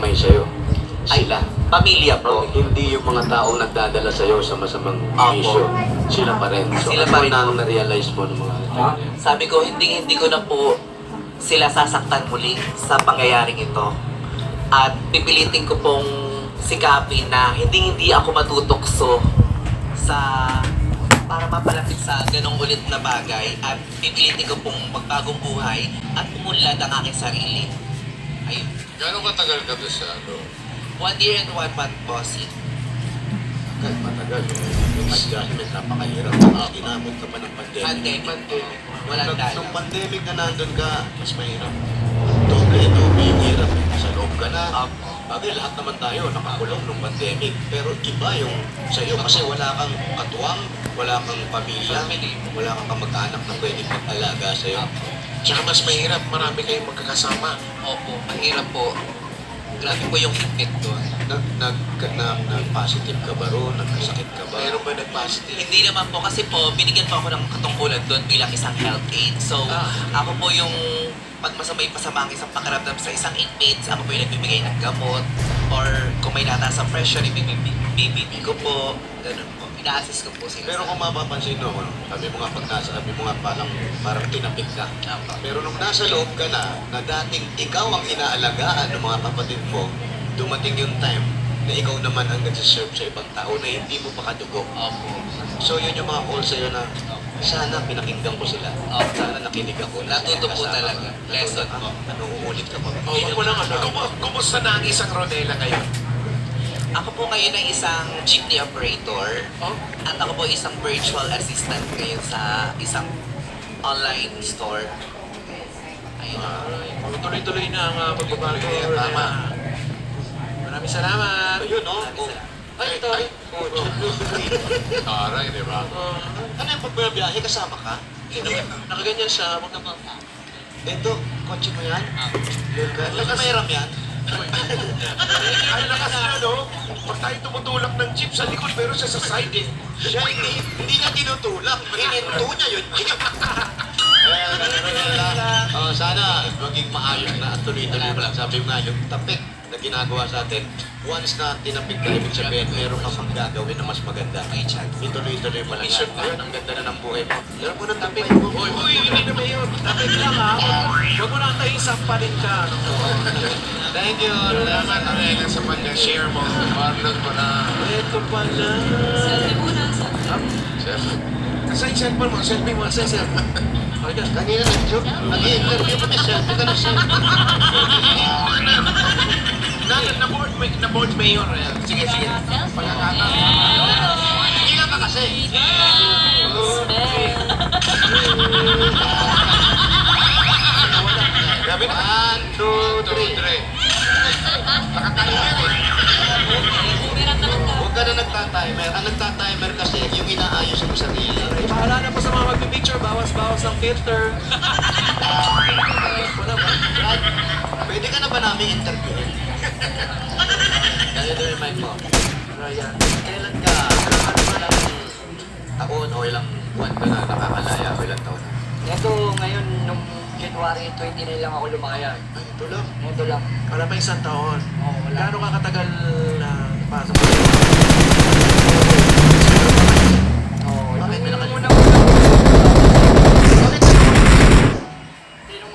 nagdadamay sa'yo? Ay, Sila. pamilya po. Hindi yung mga taong nagdadala sa'yo sa masamang bisyo. Sila pa rin. So, Sila ano pa rin. na ang na-realize mo ng mga Sabi ko, hindi ko na po sila sasaktan muli sa pangyayaring ito. At pipilitin ko pong sikapin na hindi ako matutokso sa para mapalapit sa ganong ulit na bagay at pipilitin ko pong magbagong buhay at umunlad ang aking sarili. Ayun. Gano'ng katagal ka doon sa ano? 1 year and 1 month po, Sid. matagal. Yung adjustment, napakahirap. Inabot ka pa ng pandemic. Pandemic. Walang dala. Nung pandemic na nandun ka, mas mahirap. Doble yung hirap. Sa loob ka na. Bagay, lahat naman tayo nakakulong nung pandemic. Pero iba yung sa'yo kasi wala kang katuwang, wala kang pamilya, wala kang kamag-anak na pwede mag-alaga sa'yo. Tsaka mas mahirap, marami kayong magkakasama. Opo, mahirap po. Grabe po yung higpit doon. Nag-positive ka ba ron? Nagkasakit ka ba? Meron ba nag-positive? Hindi naman po kasi po, binigyan po ako ng katungkulan doon bilang isang health aid. So, ako po yung pag pasama ang isang pakiramdam sa isang inmates, ako po yung nagbibigay ng gamot or kung may nataas ang pressure, ibibigay ko po. Ganun po. Ina-assist ko po sila. Pero kung mapapansin mo, sabi mo nga pag nasa, sabi mo nga parang tinapik ka. Pero nung nasa loob ka na dating ikaw ang inaalagaan ng mga kapatid mo, dumating yung time na ikaw naman ang nagsiserve sa ibang tao na hindi mo pa kadugo. So yun yung mga call sa'yo na sana pinakinggan ko sila. Sana nakinig ako. Natuto po talaga. Lesson po. Ano, uulit ka pa. Wag mo lang ano, kumusta na ang isang Ronela ngayon? Ako po ngayon ay isang jeepney operator at ako po isang virtual assistant ngayon sa isang online store. Ayun. Tuloy-tuloy na ang pagbabago. Tama. Maraming salamat. Ayun, no? Ay, ito. Aray, di ba? Ano yung pagbabiyahe? Kasama ka? Hindi, nakaganyan siya. Huwag naman. Ito, kotse mo yan? Nagkamayram yan? Ano na kasi ano, pag tayo tumutulak ng jeep sa likod, pero siya sa side eh. Siya hindi niya tinutulak. Hininto niya yun. Sana maging maayos na at tuloy-tuloy mo lang. Sabi mo nga, yung tapik na ginagawa sa atin, once na tinapik ka, ibig sabihin, meron ka pang gagawin na mas maganda. May chance. Ituloy-tuloy mo lang yan. Ayun, ang ganda na ng buhay mo. Meron mo ng tapik mo. Uy, hindi naman yun. Tapos lang ha. Huwag mo na tayo sampanin ka. Thank you. Salamat na rin sa pag-share mo. Marlon mo na. Ito pala. Selfie muna, Selfie. Kasi yung cellphone mo, selfie mo. Kanina nag-joke. Nag-i-interview kami, selfie ka na selfie. Na-board mayor. Sige. Pagkakata. Hindi ka pa kasi. Grabe na. 1, 2, 3. Nakatimer eh. Huwag ka na nagtatimer. Ang nagtatimer kasi yung inaayos mo sarili. Bahala na po sa mga magpipicture, bawas-bawas ng filter. Wala ba? Brad, pwede ka na ba namin interviewin? Ganito yung mic mo. Ryan. Kailan ka? Ano ba lang taon o ilang buwan ka na nakakalaya o ilang taon? Ito ngayon, nung January 29 lang ako lumaya. Ay, ito lang. Ito lang. Wala pa isang taon. Oo, wala. Gaano ka katagal na pasok? Oo, Bakit may nung nakalimutan? Bakit? Hindi, nung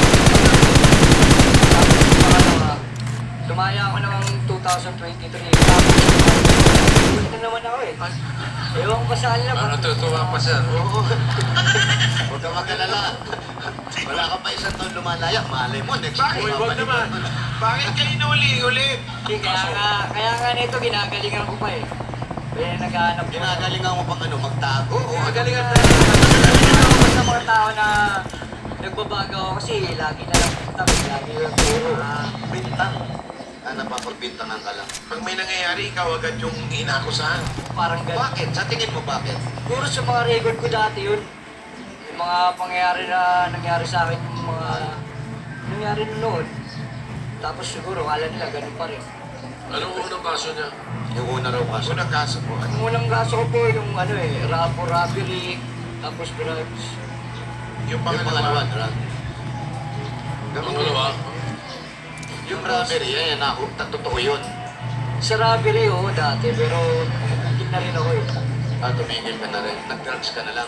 pangalawa, lumaya ako ng 2023. Tapos, ulit na naman ako eh. Ewan ko pa saan lang. Natutuwa pa siya. Oo. Huwag ka magalala. Wala ka pa isang taon lumalaya. Malay mo, next Bakit? year. Huwag naman. Bakit kayo inuli ulit? Hindi, kaya nga nito, ginagalingan ko pa eh. Kaya naghahanap ko. Ginagalingan mo pang ano, magtago? O Magaling magalingan at Naghahanap ko sa mga tao na nagbabago ako kasi lagi na lang tapos lagi lang puro. bintang? Napapagbintangan ka lang. Pag may nangyayari, ikaw agad yung inakusahan. Parang ganun. Bakit? Sa tingin mo bakit? Puro sa mga record ko dati yun. Yung mga pangyayari na nangyari sa akin, yung mga nangyari noon. Tapos siguro, kala nila ganun pa rin. Anong unang kaso niya? Yung una raw kaso. Unang kaso po. Ang unang kaso ko po, yung ano eh, robbery, tapos drugs. Yung Yung pangalawa, pangalawa. drug. Pangalawa. Yung robbery, yan, totoo yun. Sa robbery, oo, dati, pero hindi na rin ako eh. Tumigil ka na rin. Nag-drugs ka na lang.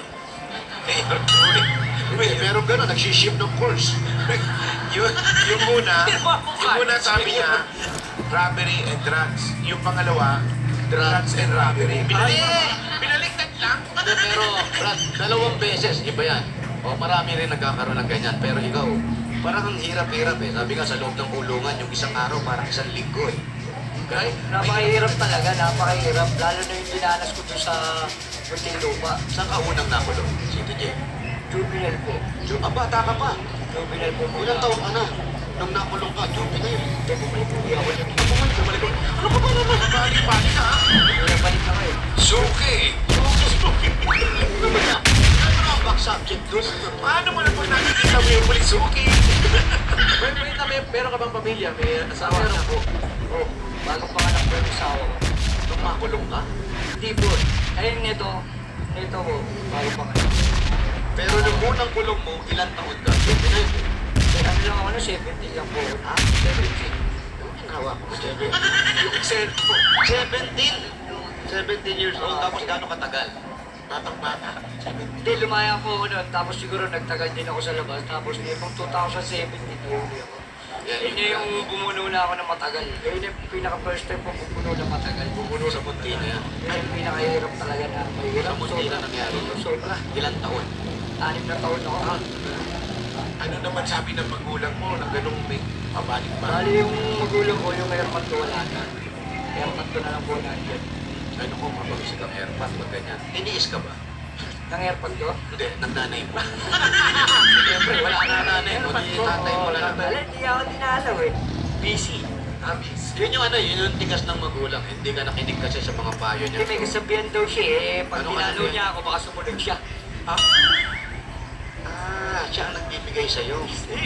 Wait, meron gano'n, nagsiship ng course. yung una sabi niya, robbery and drugs. Yung pangalawa, drugs and robbery. Binaliktad lang. Pero, Brad, 2 beses, iba yan. O, marami rin nagkakaroon ng ganyan. Pero ikaw, parang ang hirap-hirap eh. Sabi nga, sa loob ng kulungan, yung isang araw, parang 1 linggo eh. Ay, napakahirap talaga, napakahirap. Lalo na yung dinanas ko doon sa Muntinlupa. Saan ka unang nakulong? City J. Juvenile po. Bata ka pa. Juvenile po muna. Ilang taon ka na? Nung nakulong ka, juvenile. Bumalik po ako niya. Bumalik ko. Ano ka ba naman? Balik-balik ka, ha? Bumalik na kayo. Suki! Ano ang back subject doon? Paano mo na pag nakikita mo yung muling suki? Meron ka bang pamilya? May asawa Meron na po. Oh, bago panganak ko yung asawa ko. Nung makulong ka? Hindi po. Ayun nito po, bago panganak. Pero nung unang kulong mo, ilang taon ka? Juvenile. Kaya ano lang ako na 70 lang po. Ha? 70. Yung ginawa ko, 7. Yung cellphone. 17 years old, tapos gano'ng katagal? Batang-bata. Hindi, lumaya po ako noon. Tapos siguro nagtagal din ako sa labas. Tapos nitong 2017, huli ako. Yun yung bumuno na ako ng matagal. Yun yung pinaka-first time ko bumuno na matagal. Bumuno sa munti na yan. Yun yung pinakahirap talaga na mahirap. Sa munti na nangyari. Sobra. Ilang taon? 6 na taon ako. Ano naman sabi ng magulang mo na ganung may pabalik-balik? Bali yung magulang ko, yung airpad ko wala na. Airpad ko na lang po nandiyan. Ano kung mapag-isip ang airpad pag ganyan? Iniis ka ba? Ng airpad ko? Hindi, ng nanay mo. Siyempre, wala ka na nanay mo. Di tatay mo lang. Wala, hindi ako dinalaw eh. Busy. Abis. Yun yung ano, yun yung tigas ng magulang. Hindi ka nakinig kasi sa mga payo niya. Hindi, may kasabihan daw siya eh. Pag Ano dinalo kasabihan? niya ako, baka sumunod siya. Siya ang nagbibigay sa'yo.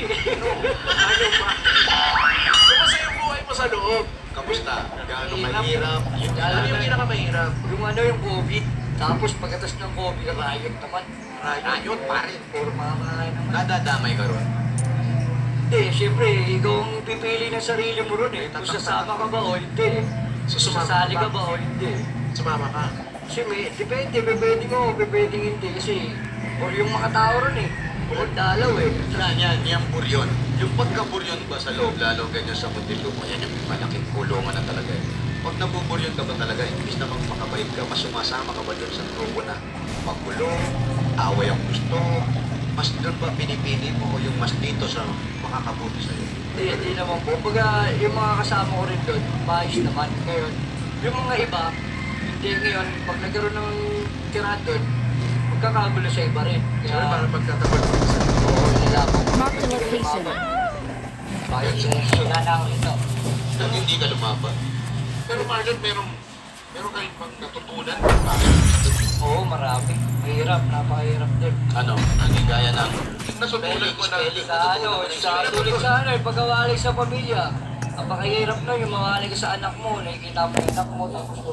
Ano ba? Kumusta yung buhay mo sa loob? Kamusta? Gaano Mahirap. mahirap? Yun Ano yung lang. pinakamahirap? Yung ano yung COVID, tapos pagkatas ng COVID, riot naman. Riot, pare. Puro mga kakain naman. Nadadamay ka ron. Hindi, siyempre, ikaw ang pipili ng sarili mo ron eh. Kung sasama ka ba o hindi. Sumama Sasali ka ka ba o hindi. Sumama ka. Kasi depende, pwedeng mo, pwedeng hindi. Kasi, or yung mga tao ron eh. O dalaw eh. Yan, yung buryon. Yung pagkaburyon ba sa loob, lalo ganyan sa Muntinlupa, yan yung malaking kulungan na talaga eh. Pag nabuburyon ka ba talaga, imbis na makabait ka, mas sumasama ka ba doon sa grupo na magulong, away ang gusto, mas doon ba pinipili mo o yung mas dito sa makakabuti sa'yo? Hindi naman po. Pagka yung mga kasama ko rin doon, maayos naman. Ngayon, yung mga iba, hindi ngayon, pag nagkaroon ng tira doon, magkakagulo sa iba rin. Sorry, Kaya, parang pagtatabal mo sa oo, nilabang ko. Mark the location. Bakit sila na ako ito? Nang hindi ka lumaban. Pero Marlon, meron kayong pang natutunan? Oo, marami. Mahirap, napakahirap din. Ano? Hindi gaya ng Natutunan ko na. Sa ano, sa tulig sa ano, pagkawali sa pamilya. Napakahirap na yung mawali ka sa anak mo, nakikita mo yung anak mo, tapos ko.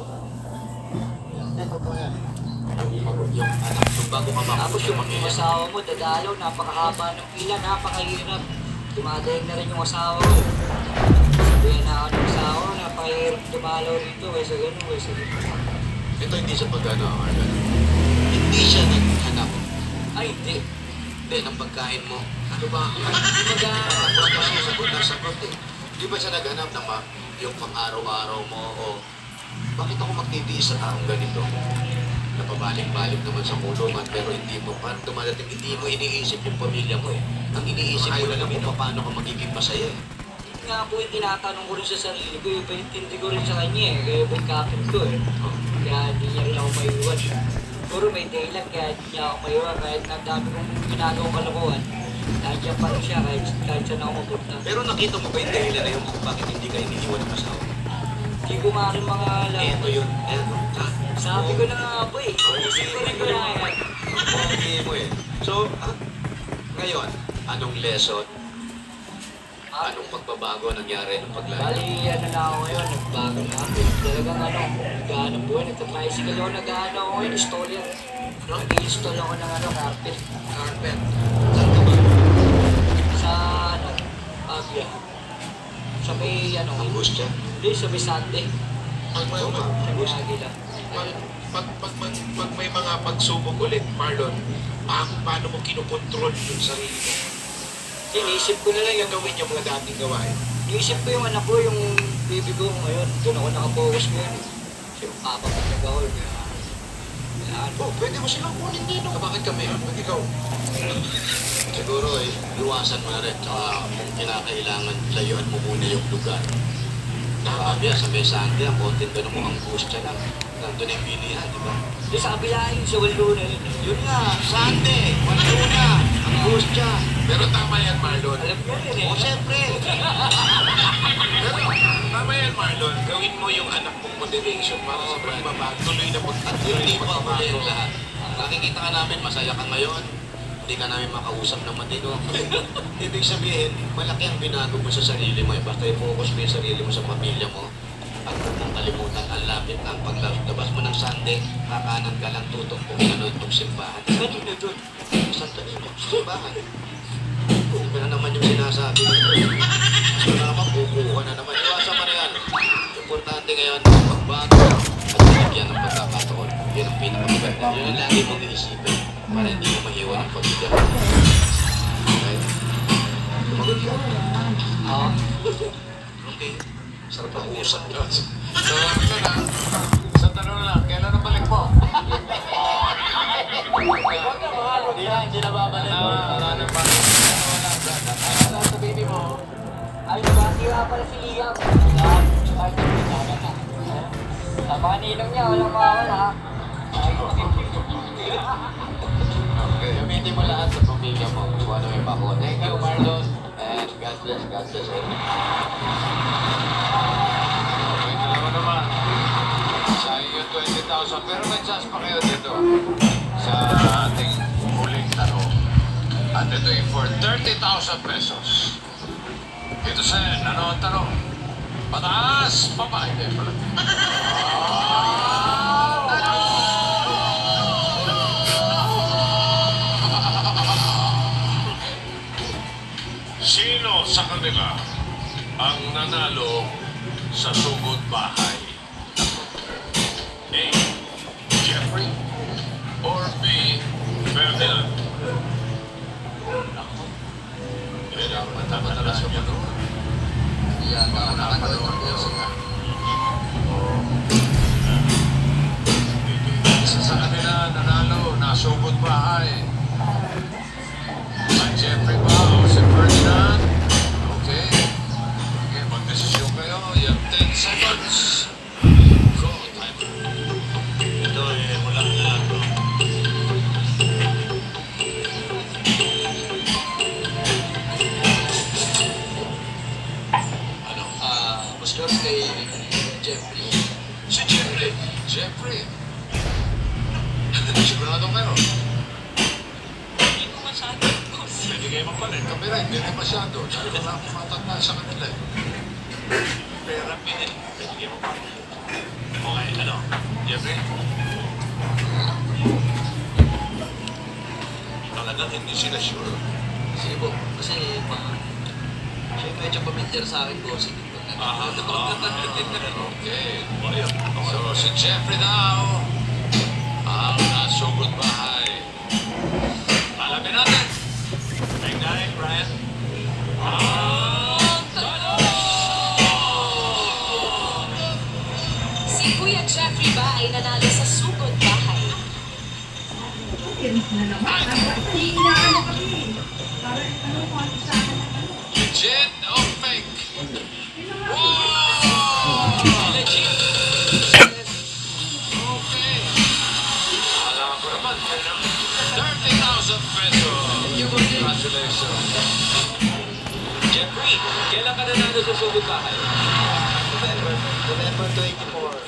Dito po yan. yung anak, yung bago ka Tapos yung pamilya. asawa mo, dadalaw, napakahaba ng pila, napakahirap. Dumadaing na rin yung asawa ko. Sabihan na ako ng asawa ko, napakahirap dumalaw rito, kaysa ganun, kaysa ganun. Ito hindi sa pag-ano, Arlan. Hindi siya naghanap. Ay, hindi. Hindi, ng pagkain mo. Ano ba? Wala kasi sagot na sagot eh. Di ba siya naghanap na yung pang-araw-araw mo o bakit ako magtitiis sa taong ganito? Napabalik-balik naman sa kulungan pero hindi mo parang dumadating, hindi mo iniisip yung pamilya mo eh. Ang iniisip mo lang kung paano ka magiging masaya eh. Yun nga po yung tinatanong ko rin sa sarili ko, yung pinitindi ko rin sa kanya eh, kaya yung kapit ko eh. Kaya hindi niya rin ako maiwan. Puro may dahilan kaya hindi niya ako maiwan, kahit na dami kong ginagawang kalokohan. Nandiyan pa rin siya kahit saan ako mapunta. Pero nakita mo ba yung dahilan na yun kung bakit hindi ka iniiwan ng asawa? Hindi ko maaaring mga alam. Ito yun. Sabi ko na nga po eh. Isipin ko na yan. Hindi mo eh. So, ngayon, anong lesson? Anong pagbabago nangyari ng paglalaro? Bali, ano na ako ngayon, nagbago na ako. Talagang ano, nag-ano buhay, nagtatricycle ako, nag-ano ako ngayon, installer. Nag-install ako ng ano, carpet. Carpet. Saan ka ba? Sa ano, Agya. Sa may ano, Ang gusto. hindi sa may Sunday. Pag may, Oo, Sa may gusto. Agila. pag may mga pagsubok ulit, Marlon, paano mo kinukontrol yung sarili mo? Iniisip ko na lang Yung gawin yung mga dating gawain. Iniisip ko yung anak ko, yung baby ko ngayon. Doon ako nakapokus ngayon. Kasi papapatag ako. Kaya, Oh, pwede mo silang kunin dito. Bakit kami? Ba't ikaw? Siguro iwasan mo na rin. Tsaka kung kinakailangan, layuan mo muna yung lugar. Nakakabya sa may Sunday, ang kontin doon mo ang gusto lang. Nandun yung bilihan, di ba? di sa kabila yun, sa walo na yun. Yun nga, Sunday, walo na, ang gusto. Pero tama yan, Marlon. Alam niya rin eh. O siyempre, Pero tama yan, Marlon. Gawin mo yung anak mong motivation para sa pagbabago. Tuloy na at hindi pa huli yung lahat. Nakikita ka namin, masaya ka ngayon. Hindi ka namin makausap ng matino. Ibig sabihin, malaki ang binago mo sa sarili mo. Basta i-focus mo yung sarili mo sa pamilya mo. At huwag mong kalimutan, ang lapit ang paglabas mo ng Sunday, kakanan ka lang tutok kung nanood ng simbahan. Kanino doon? Santo Niño, simbahan. Kung na naman yung sinasabi mo. Mas naman, kukuha na naman. Iwasan mo na yan. Importante ngayon, magbago at binigyan ng pagkakataon. Yun ang pinakamaganda. Yun ang lagi mong iisipin para hindi mo mahiwan ang pamilya mo. Okay? Tumagot ka. Oo. Okay. Sarap ang usap ko. So, sa tanong lang, kailan ang balik mo? Hindi na babalik mo. Wala na ba? Sa baby mo. Ay, nabasira pala si Liam. Ay, sa mga ninong niya, walang mawawala. Ay, Okay. Gamitin mo lahat sa pamilya mo. Kung ano may bako. Thank you, Marlon. And God bless. God bless. Ito naman naman. Sayang yung 20,000. Pero may chance pa kayo dito sa ating huling tanong. At ito yung for 30,000 pesos. Ito sa ano ang tanong? Pataas! Papa! Hindi pala. Sino sa kanila ang nanalo sa sugod bahay? A. Jeffrey or B. Ferdinand? Yan ang matalas yung ano. Yan ang nakapanood niya sila. Isa sa kanila nanalo, nasugod bahay. Ay, Jeffrey ba o si Ferdinand? Okay. Okay, mag-desisyon kayo. You have 10 seconds. Go, time. Ito mula na lang to. Ano? Mas close kay Jeffrey. Si Jeffrey. Jeffrey. Sigurado kayo. hindi ko masyado. Hindi kayo mapalit. Kami rin, hindi rin masyado. Dahil wala akong matanda sa kanila. Pera pinil. Hindi kayo mapalit. Okay, ano? Jeffrey? Talagang hindi sila sure. Sige po, kasi siya medyo pamilyar sa akin po. Sige po. Okay. So, si Jeffrey daw ang nasugod bahay. Alamin natin. Big nine, Ryan. Si Kuya Jeffrey ba ay nanalo sa sugod bahay? Legit or fake? Wow! Legit. Okay. Alam ko naman, 30,000 pesos. Congratulations. Jeffrey, kailan ka nanalo sa sugod bahay? November 24,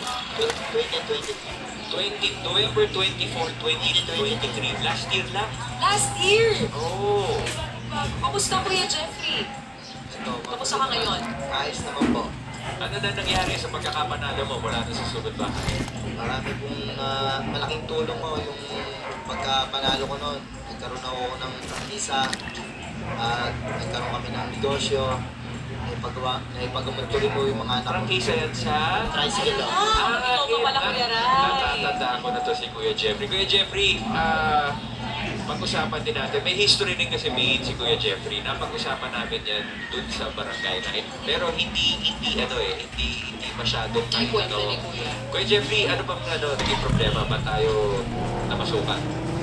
2023. November 24, 2023. Last year lang. Last year! Oh. Kamusta Kuya Jeffrey? Kamusta ka ngayon? Ayos naman po. Ano na nangyari sa pagkakapanalo mo mula na sa sugod bahay? Marami pong malaking tulong mo yung pagkapanalo ko noon. Nagkaroon ako ng visa at nagkaroon kami ng negosyo. Naipagamat ko rin po yung mga anak ko. Prangkisa yan sa... Tricycle lang. Ikaw pa pala, Kuya Ray. Natatandaan ko na to si Kuya Jeffrey. Kuya Jeffrey, pag-usapan din natin. May history din kasi made si Kuya Jeffrey na pag-usapan namin yan dun sa barangay na pero hindi masyadong Ang kwento ni Kuya. Kuya Jeffrey, ano bang naging problema ba tayo namasukan?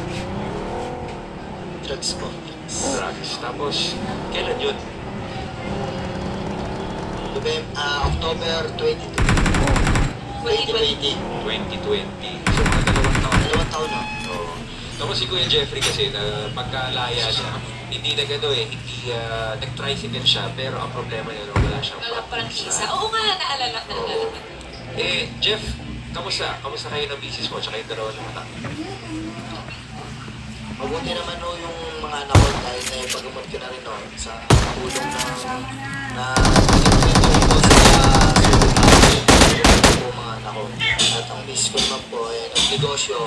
Drugs po. Drugs. Tapos, kailan yun? October 22. 2020. 2020. So, mga 2 taon. 2 taon na. Oo. Tapos si Kuya Jeffrey kasi na pagkalaya siya, hindi nag-tricycle siya, pero ang problema niya wala siyang Walang prangkisa. prangkisa. Oo nga, naalala ko. Jeff, kamusta? Kamusta kayo ng misis mo, tsaka yung dalawa ng anak? Mabuti naman no yung mga anak ko dahil naipagamot ko na rin no sa tulong na pinipili ko sa po mga anak ko. At ang miss ko naman po ay nagnegosyo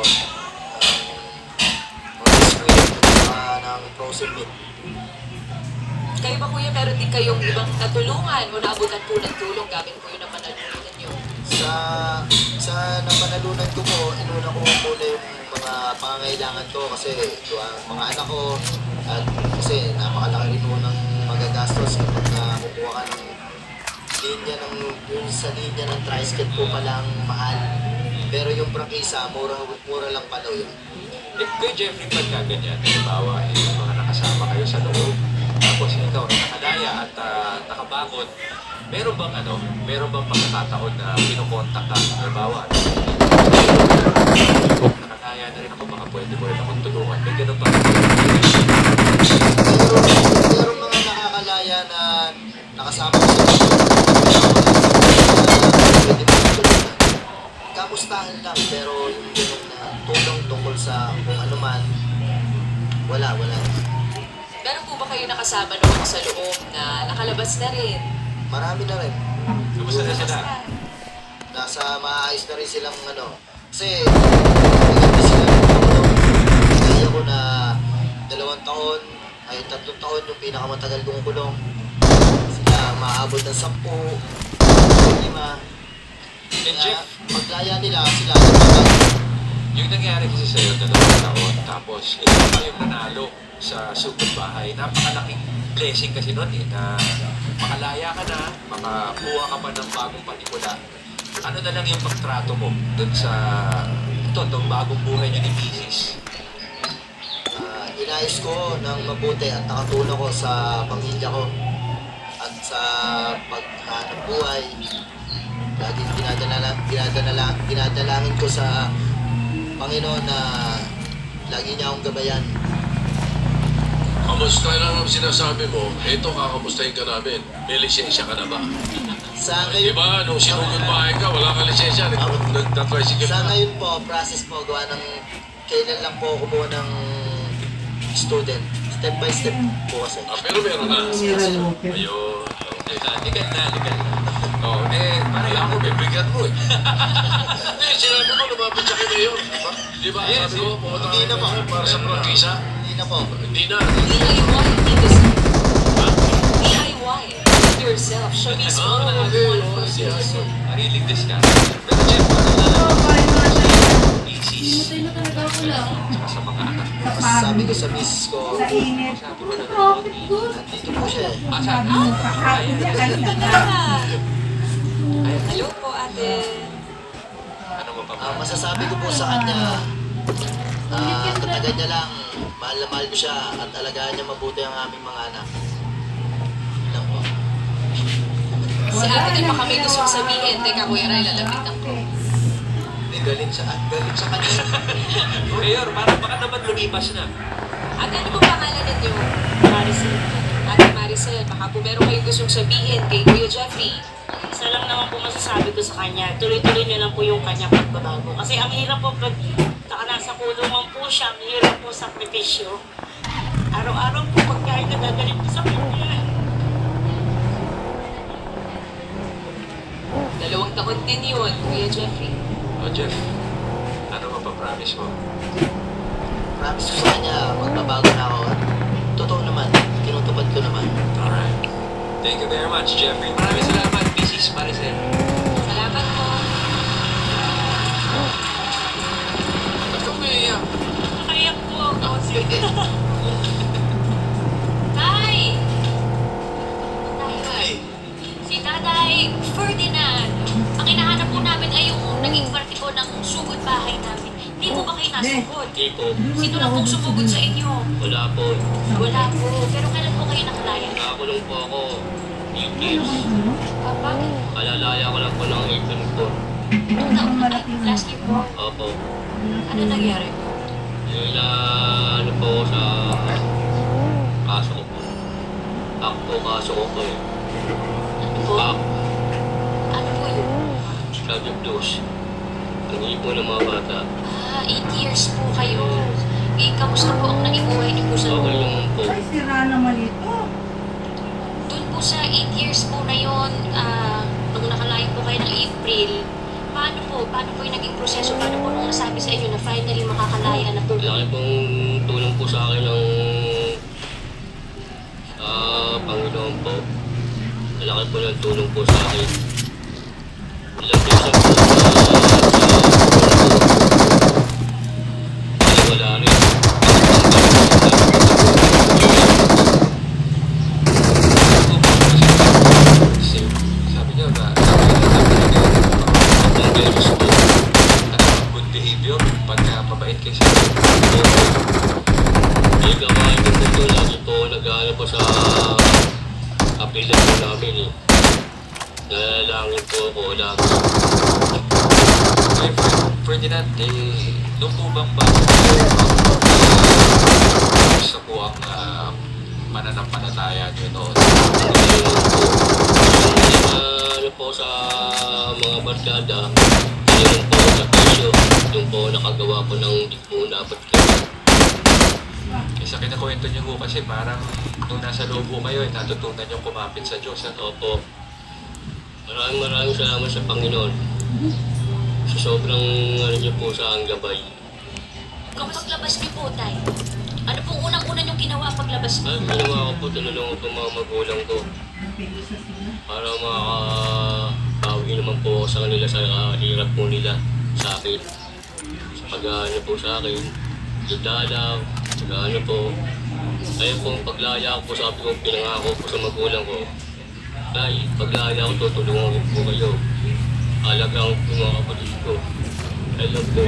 ng frozen meat. Kayo ba, Kuya, meron din kayong ibang natulungan o naabutan po ng tulong gamit po yung napanalunan nyo? Sa napanalunan ko po, inuna ko muna yung mga pangangailangan ko kasi ang mga anak ko at kasi napakalaki rin po ng magagastos kapag kukuha ka ng sa linya ng tricycle po palang mahal. Pero yung prangkisa, mura lang pala yun. Kuya Jeffrey, pagka ganyan, halimbawa, yung mga nakasama kayo sa loob, tapos ikaw nakadaya at nakabangon, meron bang pagkakataon na pinukontak ka, halimbawa, nakadaya na rin ako, baka pwede mo rin akong tulungan, may ganun ba? Meron mga nakakalaya na nakasama ko sa pwede mo tulungan. Kamustahan lang, pero yung ganun na tulong tungkol sa kung ano man, wala. Meron po ba kayo nakasama noon sa loob na nakalabas na rin? Marami na rin. Kamusta na sila? Nasa maayos na rin silang kasi maganda sila kaya ko na 2 taon ay 3 taon yung pinakamatagal kong kulong. Sila maabot ng 10, 5. Jeff, paglaya nila sila yung nangyari kasi sa'yo 2 taon, tapos ikaw pa yung nanalo sa sugod bahay. Napakalaking blessing kasi nun na makalaya ka na, makakuha ka pa ng bagong panikula. Ano na lang yung pagtrato mo dun sa itong bagong buhay niyo ni Mrs.? Inayos ko ng mabuti at nakatulong ko sa pamilya ko at sa paghanap buhay. Laging dinadalangin ko sa Panginoon na lagi niya akong gabayan. Kamusta lang ang sinasabi mo? Ito, kakamustahin ka namin. May lisensya ka na ba? Sa ngayon, Diba, nung sinugod bahay ka, wala ka lisensya. Nagtatricycle sa ka. ngayon po, process po, gawa ng kailan lang po ako buo ng student. Step by step po kasi. Pero meron na. Ayun. Legal na. Oh, parang ako, bibigat mo eh. Hindi, sinabi mo, lumapit sa kanya yun. Di ba? Yes, Sabi ko, pumunta Hindi na po. para sa prangkisa. Hindi na po. Hindi na. DIY, dito sa... DIY, do it yourself. Siya mismo ang gumagawa. Mariligtas ka. Pero Jeff, Mrs. Tsaka sa mga anak. Sabi ko sa miss ko, Sabi mo na nanonood ni... nandito po siya eh. Saan? Hello po, ate. Ano mo pa ba? Masasabi ko po sa kanya, tatagan niya lang, mahal na mahal ko siya at alagaan niya mabuti ang aming mga anak. Lang po. Si ate din baka may gustong sabihin. Teka, Kuya Ray, lalapitan ko. May galit sa kanya. Mayor, parang baka naman lumipas na. Ate, ano po pangalan ninyo? Maricel. Ate Maricel, baka po meron kayong gustong sabihin kay Kuya Jeffrey. Isa lang naman po masasabi ko sa kanya, tuloy-tuloy niya lang po yung kanyang pagbabago. Kasi ang hirap po pag nasa kulungan po siya, ang hirap po sakripisyo. Araw-araw po pagkain na gagaling po sa kanya. 2 taon din yun, Kuya Jeffrey. Jeff, ano mapapromise mo? Promise ko sa kanya, magbabago na ako. Totoo naman, tinutupad ko naman. Alright. Thank you very much, Jeffrey. Maraming salamat, Mrs. Maricel. Salamat po. Ba't ka umiiyak? Kaya po ako. Tay! Tay! Si Tatay Ferdinand. Ang hinahanap po namin ay yung naging parte po ng sugod bahay namin. Hindi po ba kayo nasugod? Hindi po. Sino na pong sumugod sa inyo? Wala po. Wala po. Pero kailan po kayo nakalaya? Nakakulong po ako. 8 years. Bakit? Kalalaya ko lang po ng 18 po. Anong taon na ay last year po? Opo. Ano nangyari po? Yung ano po ako sa kaso ko po. Ako kaso ko po eh. Ano po? Ano po yun? Drug abuse. Hindi po ng mga bata. 8 years po kayo. Eh, kamusta po ang naging buhay niyo po sa Okay naman po. Ay, sira naman ito. Doon po sa 8 years po na yun, nung nakalayo po kayo ng April, paano po yung naging proseso? Paano po nung nasabi sa inyo na finally makakalaya na po? Laki pong tulong po sa akin ng Panginoon po. Laki po ng tulong po sa akin. Ilang beses po wala rin. Sabi niya ba, ang beses po, good behavior, pagka mabait kayo sa Eh, gawain ko po ito. Lagi po nag-ano po sa kapilan po namin eh. Nalalangin po ako lagi. Ay, Ferdinand, nung po bang ba gusto po ang mananampalataya niyo noon? Ano po sa mga barkada, yun po sa presyo, yung po nakagawa po ng di po dapat kayo. Sa kinakwento niyo po kasi parang nung nasa loob po kayo, natutunan niyo kumapit sa Diyos. Opo. Maraming salamat sa Panginoon. Sa sobrang ano niyo po sa ang gabay. Kung paglabas niyo po, Tay, ano pong unang-una niyong ginawa paglabas niyo? Ay, ginawa ko po, tinulungan ko mga magulang ko. Para makabawi naman po ako sa kanila sa hirap po nila sa akin. Sa pag-ano po sa akin, dadalang, pag-ano po. Ayun po, paglaya ko po, sabi ko, pinangako po sa magulang ko. Tay, paglaya ko, tutulungan ko po kayo. Alagaan ko mga kapatid ko. Ayun po.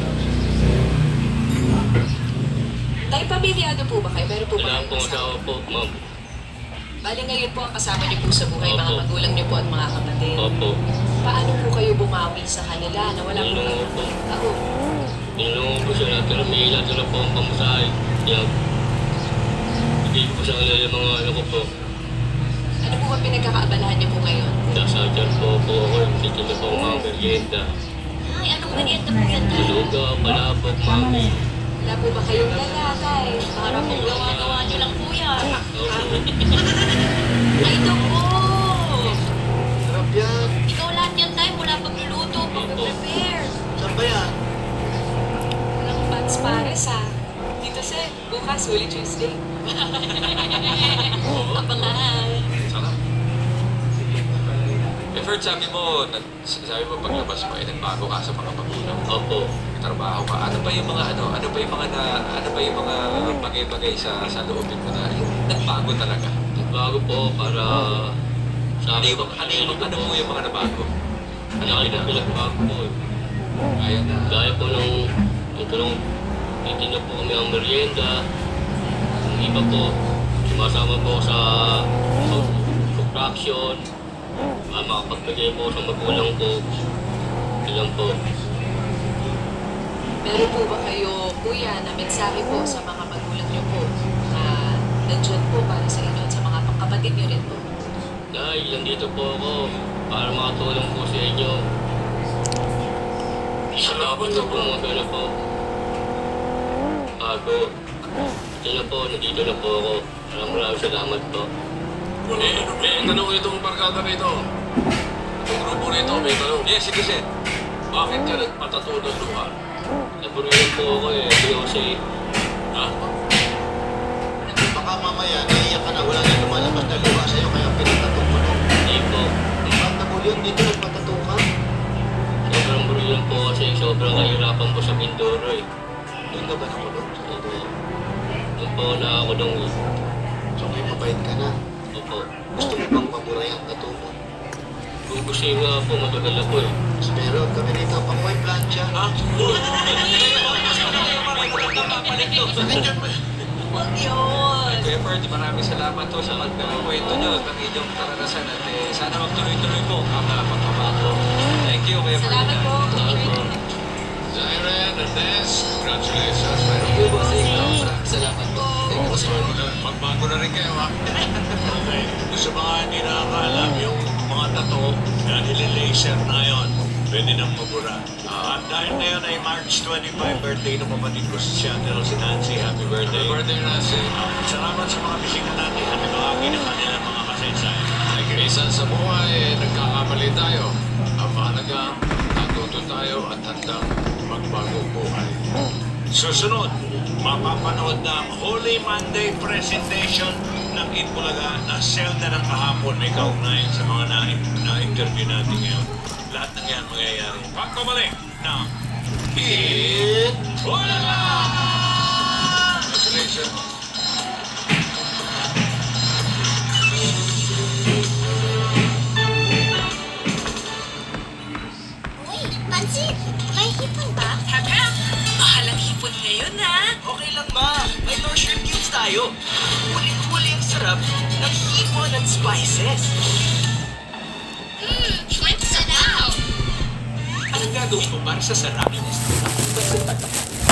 Tay, pamilyado po ba kayo? Meron po ba Wala kayong pong asawa po, ma'am. Bali ngayon po ang kasama niyo po sa buhay, mga Opo. magulang niyo po at mga kapatid. Opo. Paano po kayo bumawi sa kanila na wala po Tinulungan kayo ko po. taon? Tinulungan ko sila, pero may ilan sila po ang pamasahe. Yan. Bigay ko po sa kanila yung mga ano ko po. Ano po ba pinagkakaabalahan niyo po ngayon? Nasa dyan po ako, titignan po ang mga merienda. Ay, anong merienda po yan, Tay? Lugaw, palabok, mami. Wala po ba kayong dala, Tay? Para po gawa-gawa niyo lang po yan. Ay, ito po! Sarap yan. Ikaw lahat yan, Tay, mula pagluluto, pag-prepare. Saan ba yan? Walang pants pares, ha? Dito, sir. Bukas, Holy Tuesday. Abangan. Sarap. Ferd, sabi mo paglabas mo, nagbago ka sa mga magulang. Opo. May trabaho ka. Ano ba yung mga bagay-bagay sa loobin mo na nagbago talaga? Bago po para sa akin po. Ano po yung mga nabago? Laki na pinagbago po eh. Ayan na. Gaya po nung titignan po kami ang merienda. Yung iba po, sumasama po sa construction. Makapagbigay po sa magulang ko. Ilan po. Meron po ba kayo, kuya, na mensahe po sa mga magulang niyo po na nandiyan po para sa inyo at sa mga kapatid niyo rin po? Dahil nandito po ako para makatulong po sa inyo. Salamat na po mga gano'n po. Bago. Ito na po, nandito na po ako. Maraming salamat po. May tanong itong barkada na ito. Itong grupo na ito, may tanong. Yes, sige, sir. Bakit ka nagpatato ng luha? Nabunulan po ako eh, Jose. Ha? Baka mamaya, naiiyak ka na, wala na lumalabas na luha sa'yo, kaya pinatatong mo. Hindi po. Bata mo yun, dito nagpatatong ka. Sobrang brilliant po kasi sobrang kahirapan po sa Mindoro eh. Doon ka ba nakulong sa totoo? Doon po nakakulong eh. So may mabait ka na. Opo. Gusto mo bang paburay ang tattoo mo? Kung gusto nga po, matagal ako eh. Pero kami dito, pang may plancha. Ha? Huwag yun! Kuya Ferdy, maraming salamat po sa pagkwento nyo ng inyong karanasan at sana magtuloy-tuloy po ang pagbabago. Thank you, Kuya Ferdy. Salamat po. Ziren, Ernest, congratulations. Salamat po. Magbago na rin kayo, ha? Sa mga hindi nakakaalam, yung mga tato, dahil laser na yun, pwede nang mabura. At dahil ngayon ay March 25, birthday ng kapatid ko si Chantel, si Nancy. Happy birthday. Happy birthday, Nancy. Salamat sa mga bisita natin at ibahagi ng kanilang mga kasaysayan. Minsan sa buhay, nagkakamali tayo. Ang mahalaga, natuto tayo at handang magbago buhay. Susunod, mapapanood na ang Holy Monday presentation ng Itbulaga na selda ng kahapon may kaugnayan sa mga na-interview natin ngayon. Lahat ng yan mangyayari. Pagpabalik ng Itbulaga! Congratulations! Uy, Pansit! May hipon ba? Tata, mahalang hipon ngayon ha. Okay lang ma, may door shrimp cubes tayo. Huling-huli ang sarap ng hipon at spices. Shrimp sa now! Anong gagawin mo para sa sarap?